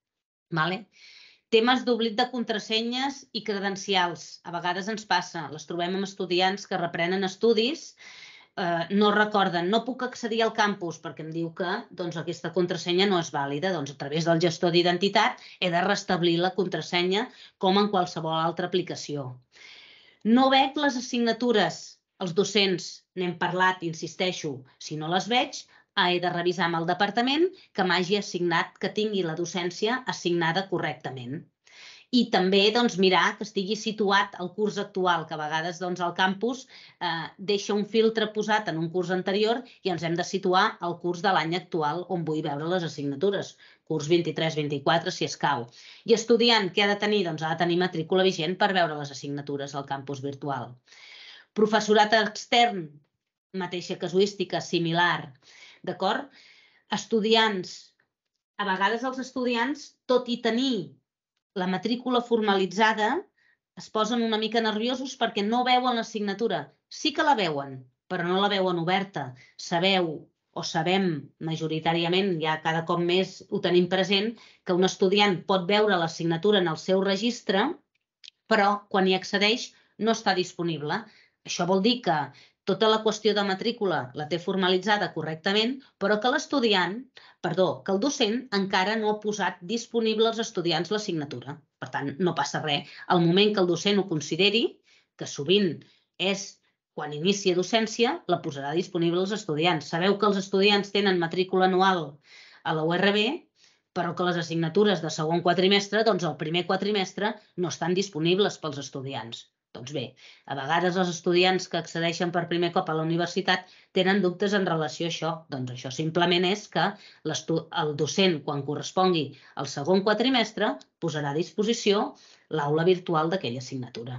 Temes d'oblit de contrasenyes i credencials. A vegades ens passa, les trobem amb estudiants que reprenen estudis, no recorden, no puc accedir al campus perquè em diu que aquesta contrasenya no és vàlida. A través del gestor d'identitat he de restablir la contrasenya com en qualsevol altra aplicació. No veig les assignatures. Els docents n'hem parlat, insisteixo, si no les veig, he de revisar amb el departament que m'hagi assignat, que tingui la docència assignada correctament. I també mirar que estigui situat el curs actual, que a vegades el campus deixa un filtre posat en un curs anterior i ens hem de situar al curs de l'any actual on vull veure les assignatures, curs 23-24 si escau. I estudiant, què ha de tenir? Ha de tenir matrícula vigent per veure les assignatures al campus virtual. Professorat extern, mateixa casuística, similar. D'acord? Estudiants, a vegades els estudiants, tot i tenir la matrícula formalitzada, es posen una mica nerviosos perquè no veuen l'assignatura. Sí que la veuen, però no la veuen oberta. Sabeu o sabem majoritàriament, ja cada cop més ho tenim present, que un estudiant pot veure l'assignatura en el seu registre, però quan hi accedeix no està disponible. Això vol dir que tota la qüestió de matrícula la té formalitzada correctament, però que el docent encara no ha posat disponible als estudiants l'assignatura. Per tant, no passa res. Al moment que el docent ho consideri, que sovint és quan inicia docència, la posarà disponible als estudiants. Sabeu que els estudiants tenen matrícula anual a la URB, però que les assignatures de segon quatrimestre, el primer quatrimestre, no estan disponibles pels estudiants. Doncs bé, a vegades els estudiants que accedeixen per primer cop a la universitat tenen dubtes en relació a això. Doncs això simplement és que el docent, quan correspongui al segon quatrimestre, posarà a disposició l'aula virtual d'aquella assignatura.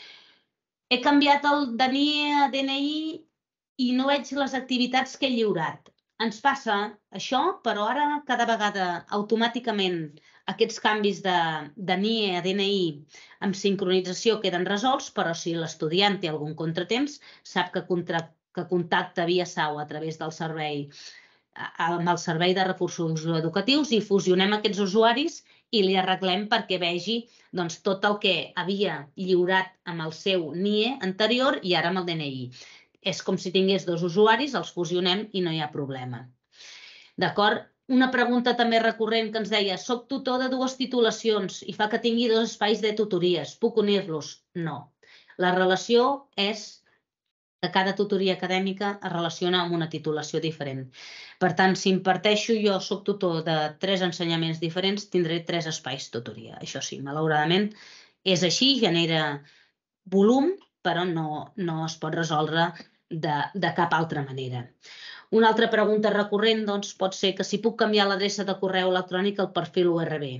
He canviat el de NIE a DNI i no veig les activitats que he lliurat. Ens passa això, però ara cada vegada automàticament aquests canvis de NIE a DNI amb sincronització queden resolts, però si l'estudiant té algun contratemps, sap que contacta via SAU a través del servei amb el servei de recursos educatius i fusionem aquests usuaris i li arreglem perquè vegi tot el que havia lliurat amb el seu NIE anterior i ara amb el DNI. És com si tingués dos usuaris, els fusionem i no hi ha problema. D'acord? Una pregunta també recurrent que ens deia: soc tutor de 2 titulacions i fa que tingui 2 espais de tutories. Puc unir-los? No. La relació és que cada tutoria acadèmica es relaciona amb una titulació diferent. Per tant, si imparteixo jo, soc tutor de 3 ensenyaments diferents, tindré 3 espais tutoria. Això sí, malauradament, És així, genera volum, però no es pot resoldre de cap altra manera. Una altra pregunta recurrent pot ser que si puc canviar l'adreça de correu electrònic al perfil URB.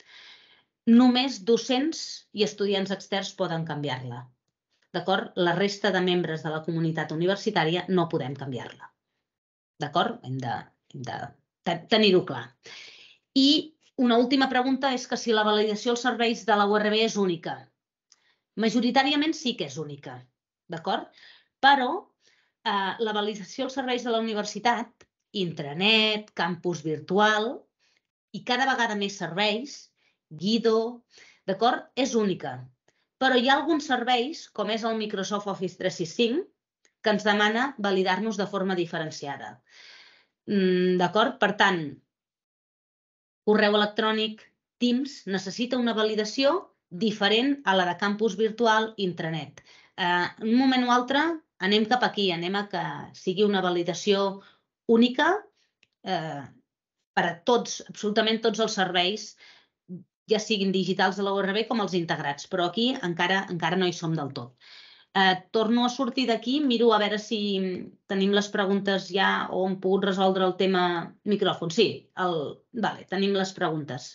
Només docents i estudiants externs poden canviar-la. D'acord? La resta de membres de la comunitat universitària no podem canviar-la. D'acord? Hem de tenir-ho clar. I una última pregunta és que si la validació als serveis de la URB és única. Majoritàriament sí que és única. D'acord? Però la validació als serveis de la universitat, intranet, campus virtual i cada vegada més serveis, Guido, d'acord? És única. Però hi ha alguns serveis, com és el Microsoft Office 365, que ens demana validar-nos de forma diferenciada. D'acord? Per tant, correu electrònic, Teams, necessita una validació diferent a la de campus virtual i intranet. En un moment o altre anem cap aquí, anem a que sigui una validació única per a tots, absolutament tots els serveis, ja siguin digitals de la URB com els integrats, però aquí encara no hi som del tot. Torno a sortir d'aquí, miro a veure si tenim les preguntes ja o hem pogut resoldre el tema micròfon. Sí, tenim les preguntes.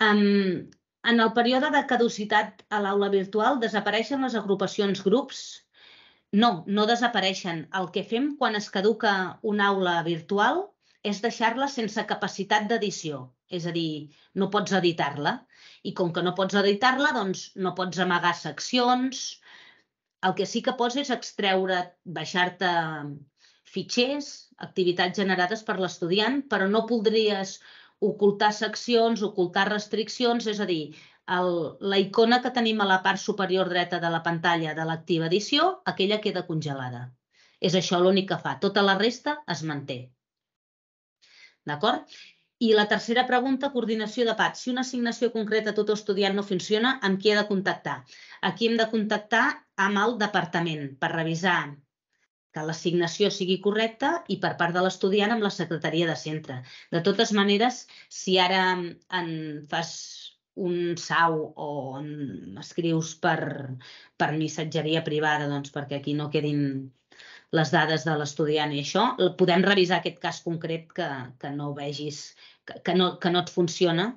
En el període de caducitat a l'aula virtual desapareixen les agrupacions grups? No, no desapareixen. El que fem quan es caduca una aula virtual és deixar-la sense capacitat d'edició. És a dir, no pots editar-la. I com que no pots editar-la, doncs no pots amagar seccions. El que sí que pots és extreure, baixar-te fitxers, activitats generades per l'estudiant, però no podries ocultar seccions, ocultar restriccions, és a dir, la icona que tenim a la part superior dreta de la pantalla de l'activa edició, aquella queda congelada. És això l'únic que fa. Tota la resta es manté. D'acord? I la tercera pregunta, coordinació de PAT. Si una assignació concreta a tot estudiant no funciona, amb qui he de contactar? Aquí hem de contactar amb el departament per revisar que l'assignació sigui correcta i per part de l'estudiant amb la secretaria de centre. De totes maneres, si ara en fas un SAU o escrius per missatgeria privada, doncs perquè aquí no quedin les dades de l'estudiant i això, podem revisar aquest cas concret que no vegis, que no et funciona,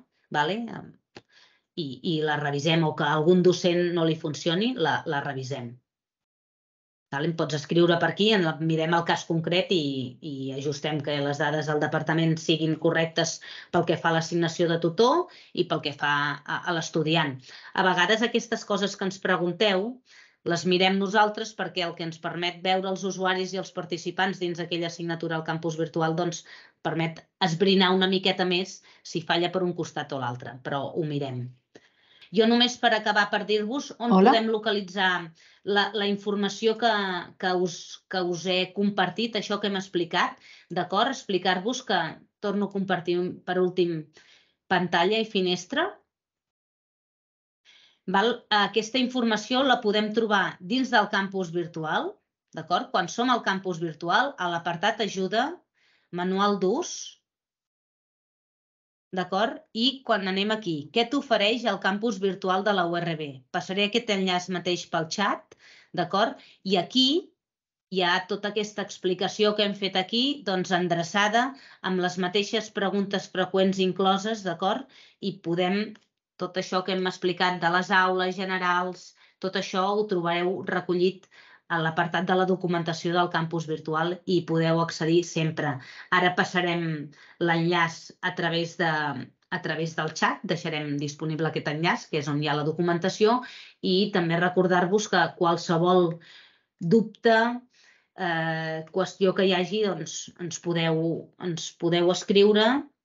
i la revisem, o que a algun docent no li funcioni, la revisem. Em pots escriure per aquí, mirem el cas concret i ajustem que les dades del departament siguin correctes pel que fa a l'assignació de tutor i pel que fa a l'estudiant. A vegades aquestes coses que ens pregunteu les mirem nosaltres perquè el que ens permet veure els usuaris i els participants dins aquella assignatura al campus virtual doncs permet esbrinar una miqueta més si falla per un costat o l'altre, però ho mirem. Jo només per acabar per dir-vos on podem localitzar la informació que us he compartit, això que hem explicat, d'acord? Explicar-vos que torno a compartir per últim pantalla i finestra. Aquesta informació la podem trobar dins del campus virtual, d'acord? Quan som al campus virtual, a l'apartat ajuda, manual d'ús, d'acord? I quan anem aquí, què t'ofereix el campus virtual de la URB? Passaré aquest enllaç mateix pel xat, d'acord? I aquí hi ha tota aquesta explicació que hem fet aquí, doncs endreçada amb les mateixes preguntes freqüents incloses, d'acord? I podem, tot això que hem explicat de les aules generals, tot això ho trobareu recollit a l'apartat de la documentació del campus virtual i podeu accedir sempre. Ara passarem l'enllaç a través del xat, deixarem disponible aquest enllaç, que és on hi ha la documentació, i també recordar-vos que qualsevol dubte, qüestió que hi hagi, doncs ens podeu escriure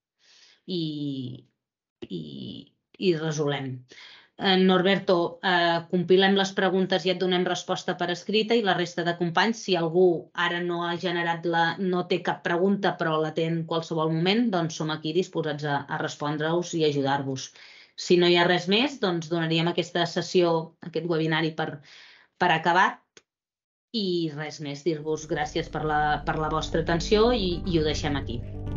i resolem. Norberto, compilem les preguntes i et donem resposta per escrita, i la resta de companys, si algú ara no té cap pregunta però la té en qualsevol moment, doncs som aquí disposats a respondre-us i ajudar-vos. Si no hi ha res més, doncs donaríem aquesta sessió, aquest webinari per acabat, i res més, dir-vos gràcies per la vostra atenció i ho deixem aquí.